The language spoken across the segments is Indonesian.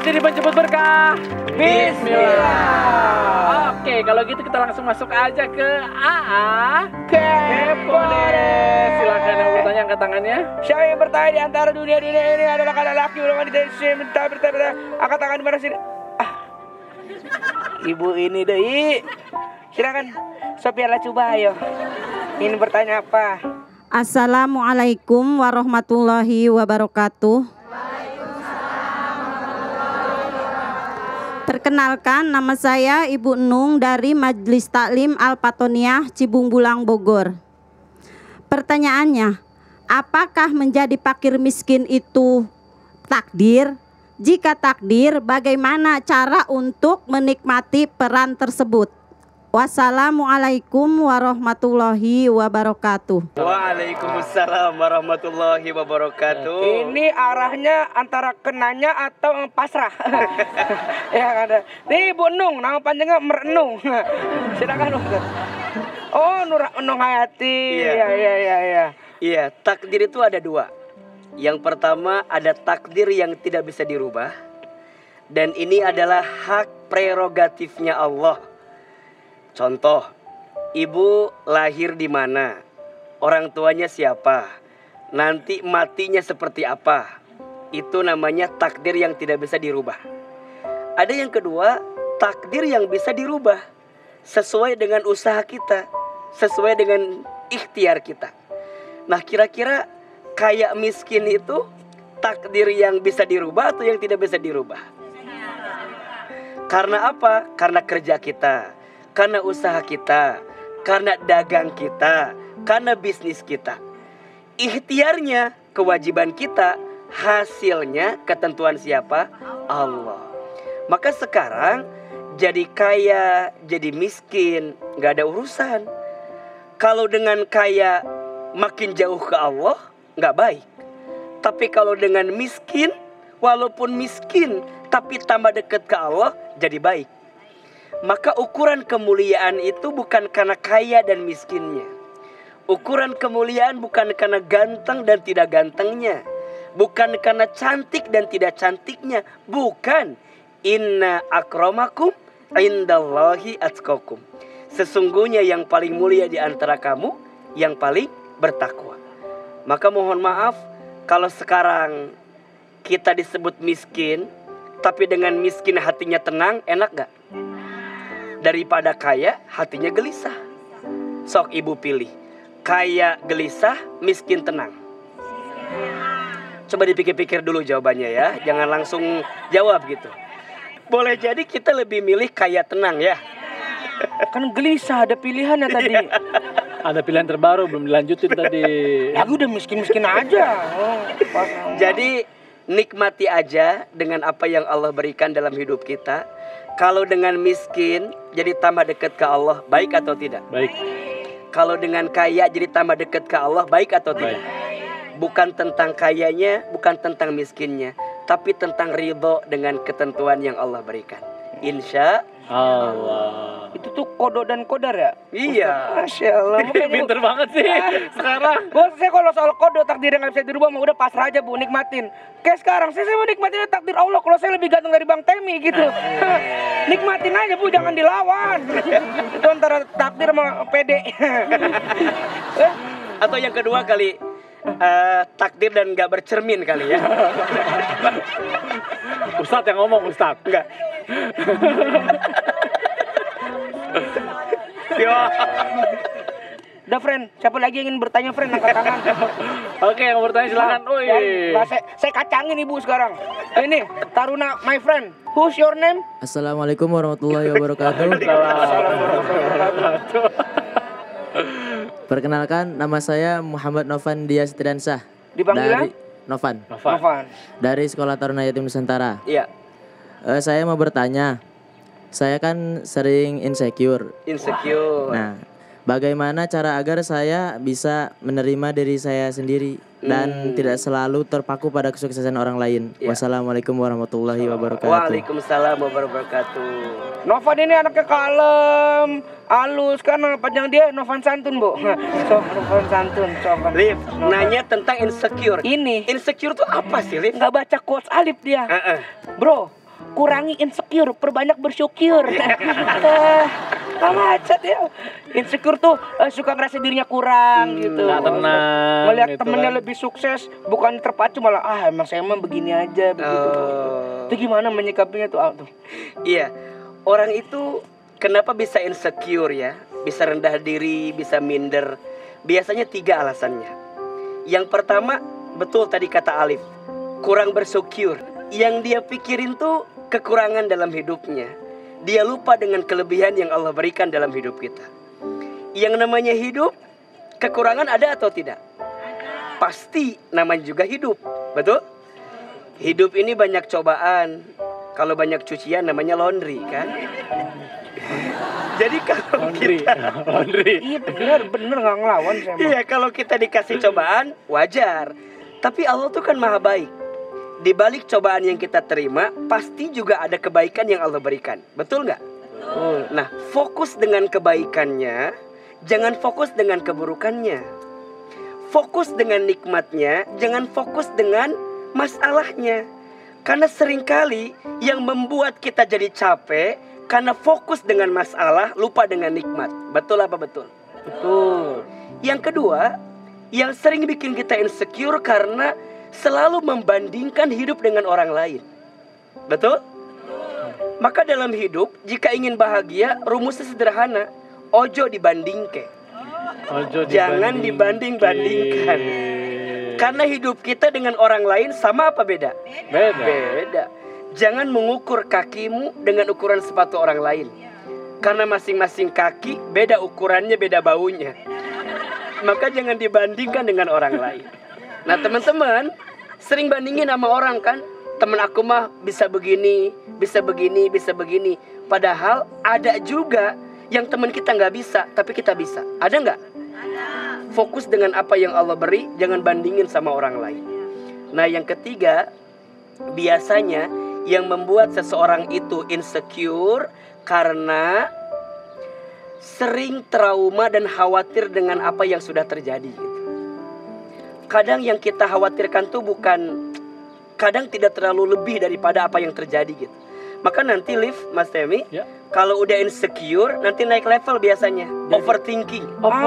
Masih di penjemput berkah. Bismillah. Oke, kalau gitu kita langsung masuk aja ke AA Kepo deh. Silakan yang bertanya angkat tangannya. Siapa yang bertanya di antara dunia ini adalah laki-laki belum wanita? Minta bertanya. Angkat tangan di mana sini? Ibu ini deh. Silakan. Sophia lah coba ayo. Ini bertanya apa? Assalamualaikum warahmatullahi wabarakatuh. Perkenalkan, nama saya Ibu Nung dari Majelis Taklim Al-Fatoniyah Cibung Bulang, Bogor. Pertanyaannya, apakah menjadi fakir miskin itu takdir? Jika takdir, bagaimana cara untuk menikmati peran tersebut? Wassalamualaikum warahmatullahi wabarakatuh. Waalaikumsalam warahmatullahi wabarakatuh. Ini arahnya antara kenanya atau pasrah. Ya ada. Ini Bu Nung, nama panjangnya Merenung. Silakan Ustaz. Oh, Nur Nung Hayati. Iya. Iya, takdir itu ada dua. Yang pertama ada takdir yang tidak bisa dirubah. Dan ini adalah hak prerogatifnya Allah. Contoh, ibu lahir di mana? Orang tuanya siapa? Nanti matinya seperti apa? Itu namanya takdir yang tidak bisa dirubah. Ada yang kedua, takdir yang bisa dirubah sesuai dengan usaha kita, sesuai dengan ikhtiar kita. Nah, kira-kira kaya miskin itu takdir yang bisa dirubah atau yang tidak bisa dirubah? Karena apa? Karena kerja kita, karena usaha kita, karena dagang kita, karena bisnis kita. Ikhtiarnya, kewajiban kita, hasilnya ketentuan siapa? Allah. Maka sekarang jadi kaya, jadi miskin, gak ada urusan. Kalau dengan kaya makin jauh ke Allah, gak baik. Tapi kalau dengan miskin, walaupun miskin tapi tambah dekat ke Allah, jadi baik. Maka ukuran kemuliaan itu bukan karena kaya dan miskinnya. Ukuran kemuliaan bukan karena ganteng dan tidak gantengnya. Bukan karena cantik dan tidak cantiknya. Bukan. Inna akramakum indallahi atqakum. Sesungguhnya yang paling mulia di antara kamu yang paling bertakwa. Maka mohon maaf kalau sekarang kita disebut miskin, tapi dengan miskin hatinya tenang, enak gak? Daripada kaya hatinya gelisah. Sok ibu pilih, kaya gelisah, miskin tenang. Coba dipikir-pikir dulu jawabannya ya. Jangan langsung jawab gitu. Boleh jadi kita lebih milih kaya tenang ya. Kan gelisah, ada pilihannya tadi. Ada pilihan terbaru belum dilanjutin tadi. Aku udah miskin-miskin aja. Jadi nikmati aja dengan apa yang Allah berikan dalam hidup kita. Kalau dengan miskin jadi tambah dekat ke Allah, baik atau tidak? Baik. Kalau dengan kaya jadi tambah dekat ke Allah, baik atau tidak? Bukan tentang kayanya, bukan tentang miskinnya, tapi tentang ridho dengan ketentuan yang Allah berikan. Insya Allah. Itu tuh kodo dan kodar ya? Iya. Masya Allah. Pinter banget sih sekarang. Saya kalau soal kodo takdir yang gak bisa dirubah mah udah pasrah aja Bu, nikmatin. Kayak sekarang saya mau nikmatin takdir Allah. Kalau saya lebih ganteng dari Bang Temi gitu. Nikmatin aja Bu, jangan dilawan. Itu antara takdir sama pede. Atau yang kedua kali, takdir dan gak bercermin kali ya. Ustadz yang ngomong, Ustadz. Enggak. Udah friend, siapa lagi yang ingin bertanya friend, angkat tangan. Oke, yang mau bertanya silakan. Saya kacangin ibu sekarang. Ini Taruna my friend. Who's your name? Assalamualaikum warahmatullahi wabarakatuh. Perkenalkan, nama saya Muhammad Novan Dias Triansah. Dipanggil dari Novan. Dari Sekolah Taruna Yatim Nusantara. Iya. Saya mau bertanya, saya kan sering insecure. Nah, bagaimana cara agar saya bisa menerima diri saya sendiri dan tidak selalu terpaku pada kesuksesan orang lain? Ya. Wassalamualaikum warahmatullahi wabarakatuh. Waalaikumsalam wabarakatuh. Novan ini anaknya kalem, halus, karena panjang dia Novan Santun Bu. Novan Santun. Lip, nanya tentang insecure. Ini Insecure tuh apa sih, Lip? nggak baca quotes Alif dia. Bro, kurangi insecure, perbanyak bersyukur. Macet ya. Insecure tuh suka ngerasa dirinya kurang gitu. Nggak tenang. Melihat gitu temennya kan. lebih sukses, bukan terpacu malah emang saya emang begini aja begitu. Itu gimana menyikapinya tuh? Iya, orang itu kenapa bisa insecure ya? Bisa rendah diri, bisa minder. Biasanya 3 alasannya. Yang pertama, betul tadi kata Alif, kurang bersyukur. Yang dia pikirin tuh kekurangan dalam hidupnya. Dia lupa dengan kelebihan yang Allah berikan dalam hidup kita. Yang namanya hidup, kekurangan ada atau tidak? Pasti, namanya juga hidup. Betul? Hidup ini banyak cobaan. Kalau banyak cucian namanya laundry kan? Jadi kalau kita Iya bener nggak ngelawan saya. Iya, kalau kita dikasih cobaan wajar. Tapi Allah tuh kan maha baik. Di balik cobaan yang kita terima, pasti juga ada kebaikan yang Allah berikan. Betul nggak? Nah, fokus dengan kebaikannya, jangan fokus dengan keburukannya. Fokus dengan nikmatnya, jangan fokus dengan masalahnya. Karena seringkali yang membuat kita jadi capek karena fokus dengan masalah, lupa dengan nikmat. Betul apa betul? Betul. Yang kedua, yang sering bikin kita insecure karena selalu membandingkan hidup dengan orang lain. Betul? Maka dalam hidup, jika ingin bahagia, rumusnya sederhana. Ojo dibandingke. Jangan dibanding-bandingkan. Karena hidup kita dengan orang lain sama apa beda? Beda. Jangan mengukur kakimu dengan ukuran sepatu orang lain. Karena masing-masing kaki beda ukurannya, beda baunya. Maka jangan dibandingkan dengan orang lain. Nah teman-teman, sering bandingin sama orang kan. Temen aku mah bisa begini, bisa begini, bisa begini. Padahal ada juga yang teman kita nggak bisa, tapi kita bisa. Ada nggak? Fokus dengan apa yang Allah beri, jangan bandingin sama orang lain. Nah yang ketiga, biasanya yang membuat seseorang itu insecure karena sering trauma dan khawatir dengan apa yang sudah terjadi gitu. Kadang yang kita khawatirkan tuh kadang tidak terlalu lebih daripada apa yang terjadi gitu. Maka nanti Mas Temi, kalau udah insecure nanti naik level biasanya. Overthinking.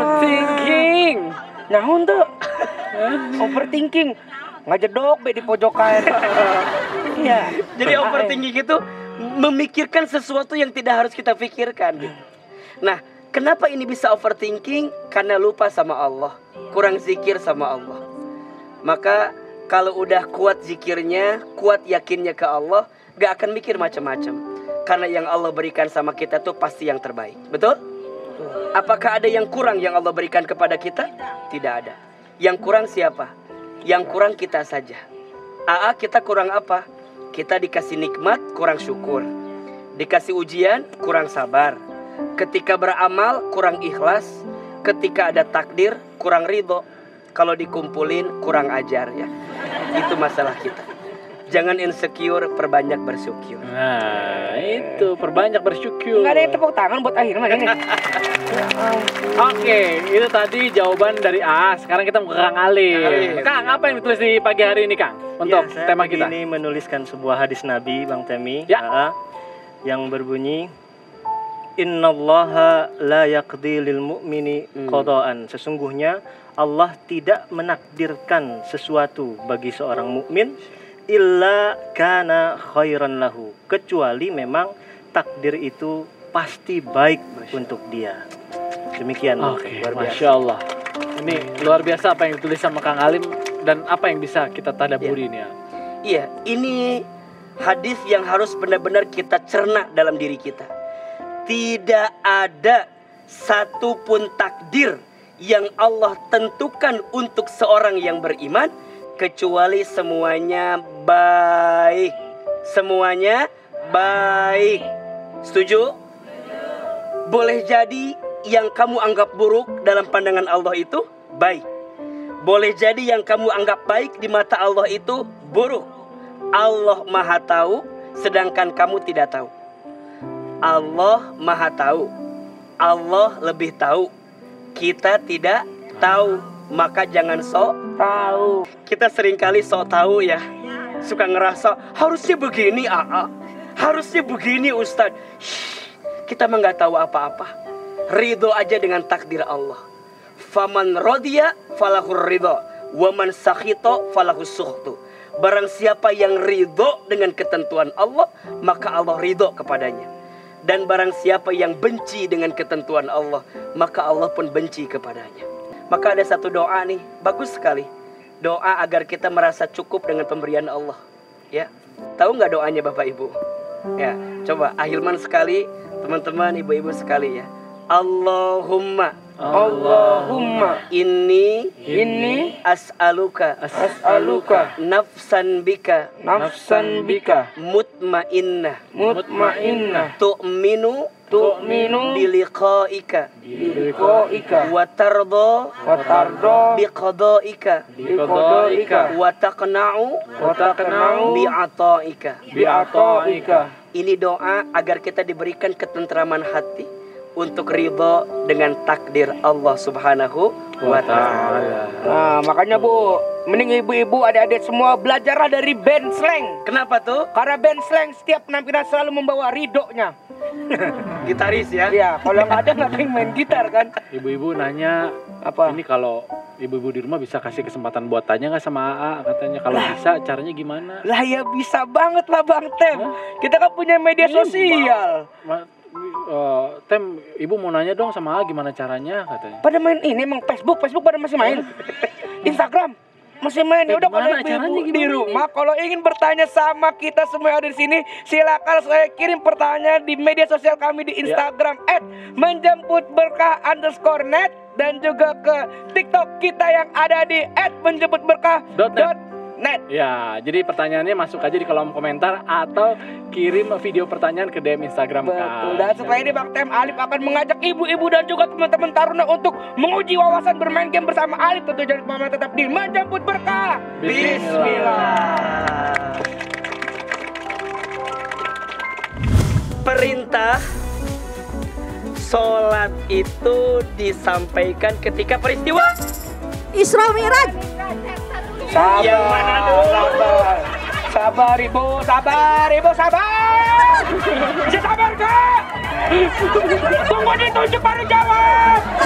Nyahun tuh. Overthinking. Ngajedok di pojokan. Iya. Jadi overthinking itu memikirkan sesuatu yang tidak harus kita pikirkan gitu. Nah, kenapa ini bisa overthinking? Karena lupa sama Allah, kurang zikir sama Allah. Maka kalau udah kuat zikirnya, kuat yakinnya ke Allah, gak akan mikir macam-macam. Karena yang Allah berikan sama kita tuh pasti yang terbaik. Betul? Apakah ada yang kurang yang Allah berikan kepada kita? Tidak ada. Yang kurang siapa? Yang kurang kita saja. Kita kurang apa? Kita dikasih nikmat, kurang syukur. Dikasih ujian, kurang sabar. Ketika beramal, kurang ikhlas. Ketika ada takdir, kurang ridho. Kalau dikumpulin, kurang ajar ya. Itu masalah kita. Jangan insecure, perbanyak bersyukur. Nah, itu perbanyak bersyukur. Nggak ada yang tepuk tangan buat akhirnya ini. Oke, itu tadi jawaban dari A. Sekarang kita mau ke Kang Ali. Kang, apa yang ditulis di pagi hari ini, Kang? Untuk tema kita. Ini menuliskan sebuah hadis Nabi, Bang Temi, yang berbunyi, Innallaha la yaqdi lil mu'mini qada'an. Sesungguhnya Allah tidak menakdirkan sesuatu bagi seorang mukmin illa kana khairan lahu, kecuali memang takdir itu pasti baik untuk dia. Demikian. Oke, Masya Allah. Ini luar biasa apa yang ditulis sama Kang Alim dan apa yang bisa kita tadaburi ini ya. Iya, ini hadis yang harus benar-benar kita cerna dalam diri kita. Tidak ada satupun takdir yang Allah tentukan untuk seorang yang beriman kecuali semuanya baik. Semuanya baik. Setuju? Boleh jadi yang kamu anggap buruk dalam pandangan Allah itu baik. Boleh jadi yang kamu anggap baik di mata Allah itu buruk. Allah Maha Tahu, sedangkan kamu tidak tahu. Allah Maha Tahu. Allah lebih tahu. Kita tidak tahu. Maka jangan sok tahu. Kita seringkali sok tahu ya. Suka ngerasa harusnya begini Harusnya begini Ustadz. Kita mah nggak tahu apa-apa. Ridho aja dengan takdir Allah. Faman rodiya falahur ridho, waman sakhito falahus sukhtu. Barang siapa yang ridho dengan ketentuan Allah, maka Allah ridho kepadanya. Dan barang siapa yang benci dengan ketentuan Allah, maka Allah pun benci kepadanya. Maka ada satu doa nih, bagus sekali. Doa agar kita merasa cukup dengan pemberian Allah. Ya, tahu nggak doanya Bapak Ibu? Ya, coba ahilman sekali, teman-teman, ibu-ibu sekali ya. Allahumma inni as'aluka nafsan bika mutmainnah tu'minu biliqaika wa tardo biqadaika wa taqna'u bi'ataika. Ini doa agar kita diberikan ketentraman hati untuk ridho dengan takdir Allah Subhanahu wa Ta'ala. Nah, makanya Bu, mending ibu-ibu, adik-adik semua belajarlah dari band slang. Kenapa tuh? Karena band slang setiap penampilan selalu membawa ridhonya. Gitaris ya? Iya, kalau nggak ada ngapain main gitar kan? Ibu-ibu nanya, Apa? ini kalau ibu-ibu di rumah bisa kasih kesempatan buat tanya nggak sama AA katanya. Kalau bisa caranya gimana? Lah ya bisa banget lah Bang Tem. Kita kan punya media sosial. Tem, ibu mau nanya dong sama AA gimana caranya katanya. Pada main ini emang Facebook pada masih main. Instagram masih main. Ya udah kalau ibu-ibu di rumah kalau ingin bertanya sama kita semua yang ada di sini, silakan saya kirim pertanyaan di media sosial kami di Instagram @menjemputberkah_net dan juga ke TikTok kita yang ada di @menjemputberkah.net. Ya, jadi pertanyaannya masuk aja di kolom komentar atau kirim video pertanyaan ke DM Instagram Betul. Kak. Dan setelah ini Bang Tem, Alif akan mengajak ibu-ibu dan juga teman-teman taruna untuk menguji wawasan bermain game bersama Alif. Tentu jangan kemana-mana, tetap di Menjemput Berkah. Bismillah. Perintah sholat itu disampaikan ketika peristiwa Isra Mi'raj. Sabar, yang mana dulu? Sabar ibu, sabar. Bisa sabar Kak? Tunggu ditunjuk baru jawab.